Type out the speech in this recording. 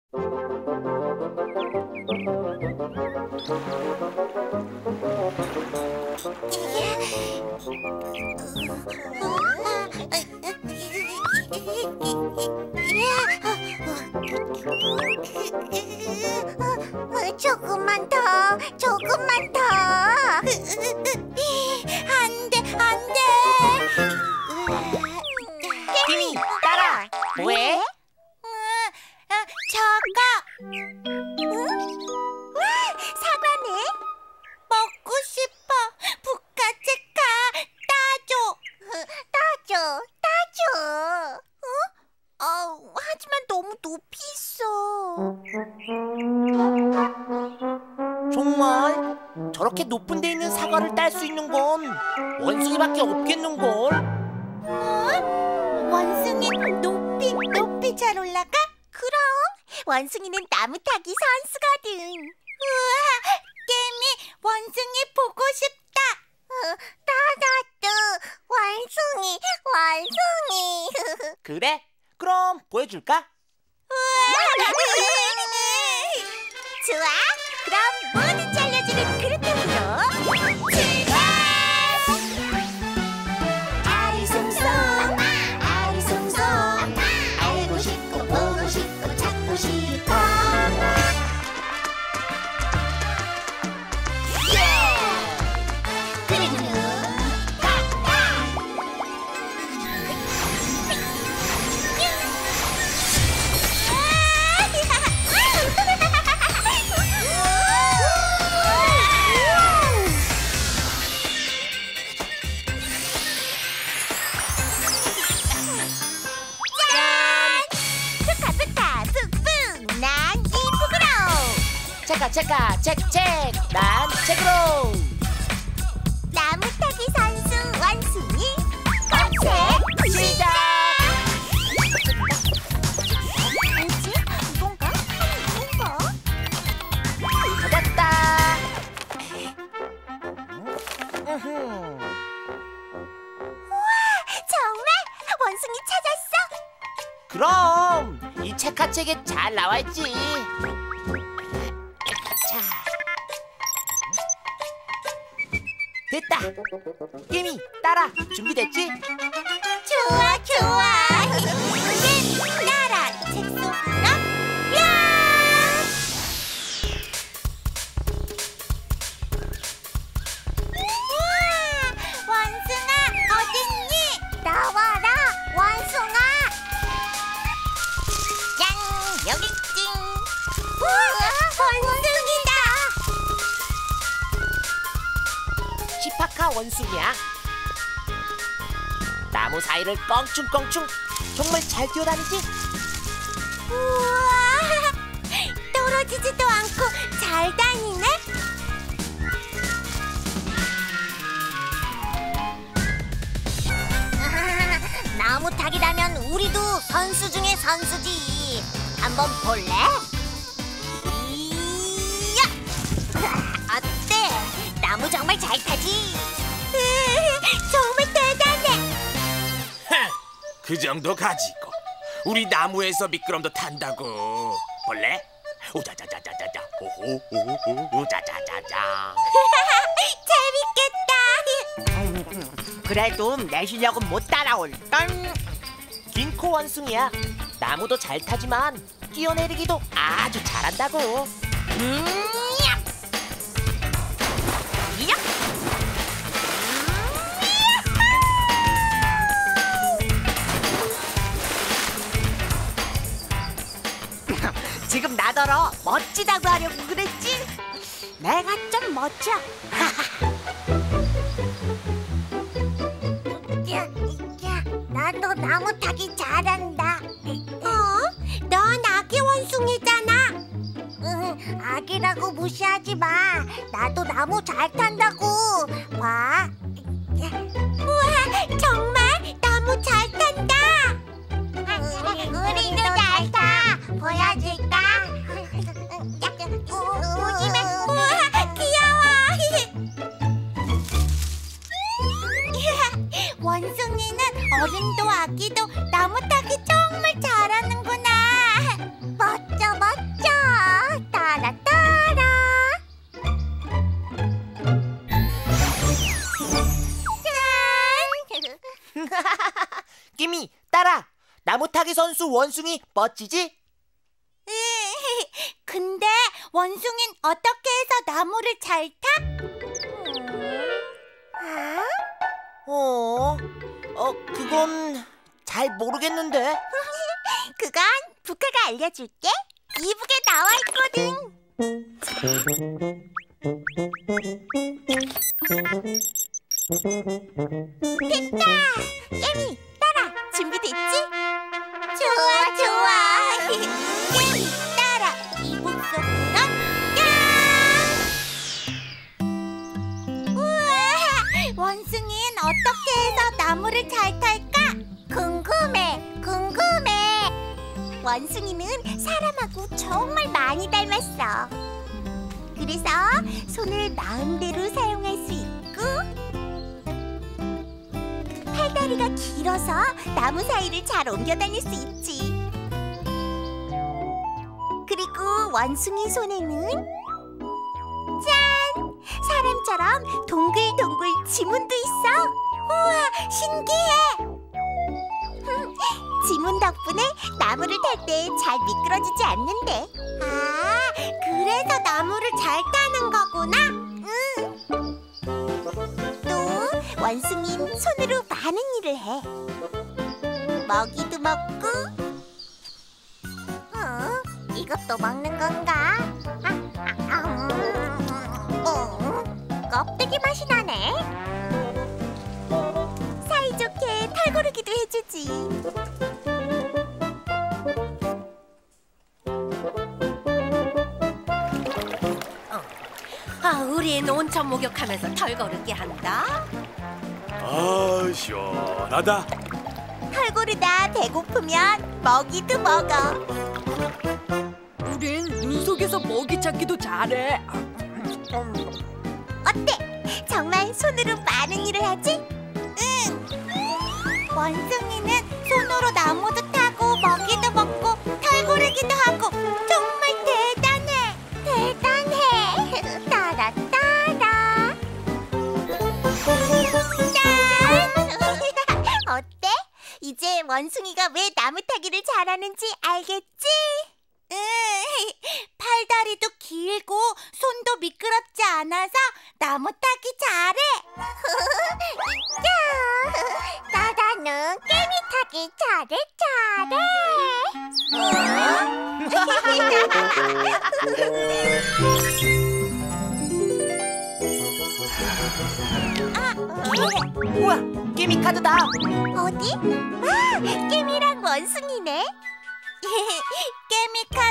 조금만 더, 조금만 더. 안 돼, 안 돼. 김이 따라. 뭐해? 저거. 와, 사과네. 먹고 싶어. 부카체카 따줘. 따줘. 하지만 너무 높이 있어. 정말? 저렇게 높은 데 있는 사과를 딸 수 있는 건 원숭이밖에 없겠는걸? 원숭이 높이 잘 올라가? 그럼 원숭이는 나무 타기 선수거든. 우와, 깨미 원숭이 보고 싶다. 나도 원숭이. 그래? 그럼 보여줄까? 좋아, 그럼 모두 잘려주는 그릇함으로 출발! 아리송송 알고 싶고 보고 싶고 찾고 싶어. 체카 책책 난 책으로. 나무 타기 선수 원숭이 검색 시작. 뭐지? 이건가? 찾았다. 정말? 원숭이 찾았어? 그럼 이 체카책에 잘 나와있지. 자, 됐다. 깨미 따라. 준비됐지? 좋아. 이제 나라 책 속으로 야! 우와, 원숭아 어딨니? 나와라 원숭아. 짠, 여기 있지. 우와, 원숭이다. 시파카 원숭이야. 나무 사이를 껑충껑충. 정말 잘 뛰어다니지? 우와, 떨어지지도 않고 잘 다니네. 나무 타기라면 우리도 선수 중에 선수지. 한번 볼래? 이야! 어때? 나무 정말 잘 타지? 정말 대단해. 그 정도 가지고 우리 나무에서 미끄럼도 탄다고. 볼래? 우자자자자자자 오호오호 우자자자자. 재밌겠다. 그래도 내 실력은 못 따라올걸. 긴코 원숭이야. 나무도 잘 타지만 뛰어내리기도 아주 잘한다고. 야! 이야! 지금 나더러 멋지다고 하려고 그랬지? 내가 좀 멋져. 나도 나무 타기 잘한다. 넌 아기 원숭이잖아. 아기라고 무시하지 마. 나도 나무 잘 탄다고. 봐. 우와, 정말 나무 잘 탄다. 우리도 잘 타. 보여줄까? 조심해. 우와, 귀여워. 원숭이는 어른도 아기도 나무 타기 정말 잘하는구나. 멋져. 선수 원숭이 멋지지? 근데 원숭이는 어떻게 해서 나무를 잘 타? 그건 잘 모르겠는데. 그건 부카가 알려줄게. 이북에 나와 있거든. 됐다! 깨미, 따라! 준비됐지? 좋아, 좋아! 깨미, 따라! 이북 속으로 야! 우와! 원숭이는 어떻게 해서 나무를 잘 탈까? 궁금해, 궁금해! 원숭이는 사람하고 정말 많이 닮았어. 그래서 손을 마음대로 사용할 수 있고 팔다리가 길어서 나무 사이를 잘 옮겨 다닐 수 있지. 그리고 원숭이 손에는 짠! 사람처럼 동글동글 지문도 있어. 우와, 신기해! 지문 덕분에 나무를 탈 때 잘 미끄러지지 않는데. 아, 그래서 나무를 잘 타는 거구나. 또 원숭이는 손으로 많은 일을 해. 먹이도 먹고. 이것도 먹는 건가? 껍데기 맛이 나네. 사이좋게 털고르기도 해주지. 우린 온천 목욕하면서 털거르기 한다. 아, 시원하다. 털고르다 배고프면 먹이도 먹어. 우린 물속에서 먹이 찾기도 잘해. 어때? 정말 손으로 많은 일을 하지? 응! 원숭이는 손으로 나무도 타고 먹이도 먹고 털고르기도 하고 정말 대단해! 대단해! 따라 따라! 짠! 어때? 이제 원숭이가 왜 나무 타기를 잘하는지 알겠지? 응, 팔다리도 길고 손도 미끄럽지 않아서 나무 타기 잘해. 나는 깨미 타기 잘해. 우와, 깨미 카드다. 어디? 아, 깨미랑 원숭이네. 깨미 카드